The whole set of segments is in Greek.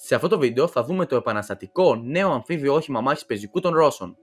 Σε αυτό το βίντεο θα δούμε το επαναστατικό νέο αμφίβιο όχημα μάχης πεζικού των Ρώσων.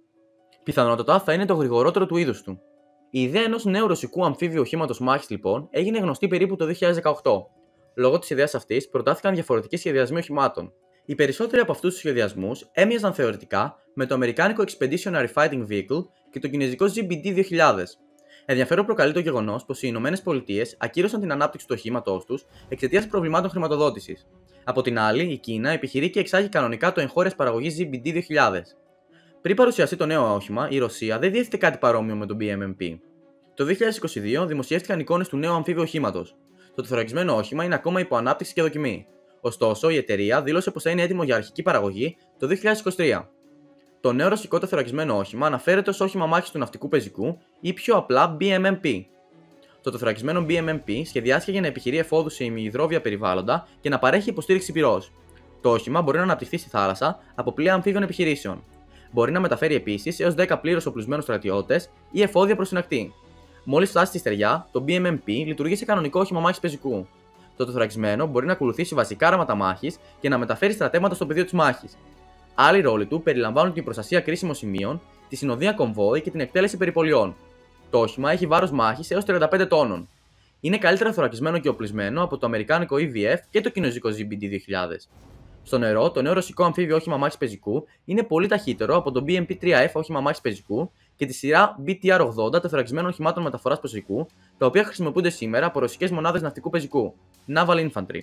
Πιθανότατα θα είναι το γρηγορότερο του είδους του. Η ιδέα ενός νέου ρωσικού αμφίβιου οχήματος μάχης λοιπόν έγινε γνωστή περίπου το 2018. Λόγω της ιδέας αυτής προτάθηκαν διαφορετικοί σχεδιασμοί οχημάτων. Οι περισσότεροι από αυτούς τους σχεδιασμούς έμοιαζαν θεωρητικά με το αμερικάνικο Expeditionary Fighting Vehicle και το κινέζικο ZBD-2000. Ενδιαφέρον προκαλεί το γεγονός πως οι ΗΠΑ ακύρωσαν την ανάπτυξη του οχήματός τους εξαιτίας προβλημάτων χρηματοδότησης. Από την άλλη, η Κίνα επιχειρεί και εξάγει κανονικά το εγχώριας παραγωγής ZBD-2000. Πριν παρουσιαστεί το νέο όχημα, η Ρωσία δεν διέθετε κάτι παρόμοιο με το BMMP. Το 2022 δημοσιεύτηκαν εικόνες του νέου αμφίβιου οχήματος. Το τεθωρακισμένο όχημα είναι ακόμα υπό ανάπτυξη και δοκιμή. Ωστόσο, η εταιρεία δήλωσε πως θα είναι έτοιμο για αρχική παραγωγή το 2023. Το νέο ρωσικό τεθωρακισμένο όχημα αναφέρεται ως όχημα μάχης του ναυτικού πεζικού ή πιο απλά BMMP. Το τεθωρακισμένο BMMP σχεδιάστηκε για να επιχειρεί εφόδους σε ημιυδρόβια περιβάλλοντα και να παρέχει υποστήριξη πυρός. Το όχημα μπορεί να αναπτυχθεί στη θάλασσα από πλοία αμφίβιων επιχειρήσεων. Μπορεί να μεταφέρει επίσης έως 10 πλήρως οπλισμένους στρατιώτες ή εφόδια προς την ακτή. Μόλις φτάσει στη στεριά, το BMMP λειτουργεί σε κανονικό όχημα μάχης πεζικού. Το τεθωρακισμένο μπορεί να ακολουθήσει βασικά άρματα μάχης και να μεταφέρει στρατεύματα στο πεδίο της μάχης. Άλλοι ρόλοι του περιλαμβάνουν την προστασία κρίσιμων σημείων, τη συνοδεία κομβόι και την εκτέλεση περιπολιών. Το όχημα έχει βάρος μάχης έως 35 τόνων. Είναι καλύτερα θωρακισμένο και οπλισμένο από το αμερικάνικο EVF και το κινέζικο ZBD-2000. Στο νερό, το νέο ρωσικό αμφίβιο όχημα μάχης πεζικού είναι πολύ ταχύτερο από το BMP-3F όχημα μάχης πεζικού και τη σειρά BTR-80 τεθωρακισμένων οχημάτων μεταφοράς πεζικού, τα οποία χρησιμοποιούνται σήμερα από ρωσικές μονάδες ναυτικού πεζικού, Naval Infantry.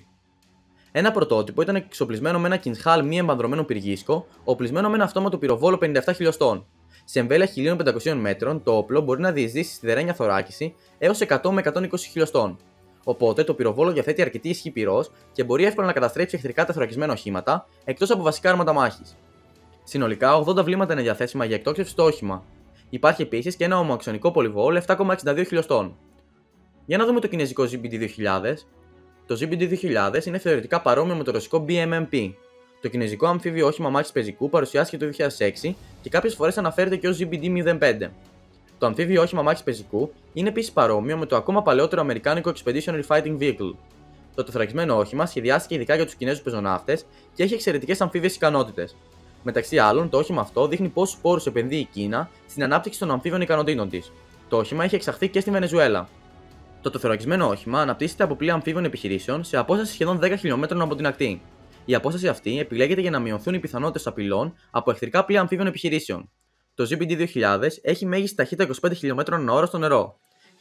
Ένα πρωτότυπο ήταν εξοπλισμένο με ένα Kinzhal μη εμπανδρωμένο πυργίσκο, οπλισμένο με ένα αυτόματο πυροβόλο 57 χιλιοστών. Σε εμβέλεια 1500 μέτρων, το όπλο μπορεί να διεισδύσει σιδερένια θωράκιση έως 100 με 120 χιλιοστών. Οπότε το πυροβόλο διαθέτει αρκετή ισχύ πυρός και μπορεί εύκολα να καταστρέψει εχθρικά τεθωρακισμένα οχήματα, εκτός από βασικά άρματα μάχης. Συνολικά, 80 βλήματα είναι διαθέσιμα για εκτόξευση στο όχημα. Υπάρχει επίσης και ένα ομοαξονικό πολυβόλ 7,62 χιλιοστών. Για να δούμε το κινέζικο ZBD-2000. Το ZBD-2000 είναι θεωρητικά παρόμοιο με το ρωσικό BMMP. Το κινέζικο αμφίβιο όχημα μάχης πεζικού παρουσιάστηκε το 2006 και κάποιες φορές αναφέρεται και ως ZBD-05. Το αμφίβιο όχημα μάχης πεζικού είναι επίσης παρόμοιο με το ακόμα παλαιότερο αμερικάνικο Expeditionary Fighting Vehicle. Το τεθωρακισμένο όχημα σχεδιάστηκε ειδικά για τους Κινέζους πεζοναύτες και έχει εξαιρετικές αμφίβιες ικανότητες. Μεταξύ άλλων, το όχημα αυτό δείχνει πόσους πόρους επενδύει η Κίνα στην ανάπτυξη των αμφίβιων ικανοτήτων της. Το όχημα έχει εξαχθεί και στη Βενεζουέλα. Το τεθωρακισμένο όχημα αναπτύσσεται από πλοία αμφίβιων επιχειρήσεων σε απόσταση σχεδόν 10 χιλιόμετρων από την ακτή. Η απόσταση αυτή επιλέγεται για να μειωθούν οι πιθανότητες απειλών από εχθρικά πλοία αμφίβιων επιχειρήσεων. Το ZBD-2000 έχει μέγιστη ταχύτητα 25 χιλιόμετρων ανά ώρα στο νερό.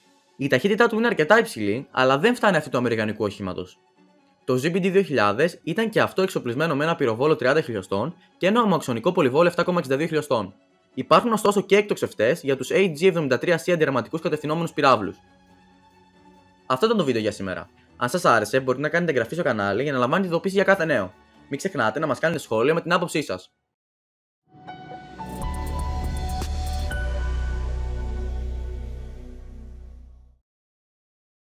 Η ταχύτητά του είναι αρκετά υψηλή, αλλά δεν φτάνει αυτή του αμερικανικού οχήματος. Το ZBD-2000 ήταν και αυτό εξοπλισμένο με ένα πυροβόλο 30 χιλιοστών και ένα ομοαξονικό πολυβόλο 7,62 χιλιοστών. Υπάρχουν ωστόσο και εκτοξευτές για τους AG-73C αντιρρεματικούς κατευθυνόμενους πυράβλους. Αυτό ήταν το βίντεο για σήμερα. Αν σας άρεσε, μπορείτε να κάνετε εγγραφή στο κανάλι για να λαμβάνετε ειδοποίηση για κάθε νέο. Μην ξεχνάτε να μας κάνετε σχόλια με την άποψή σας.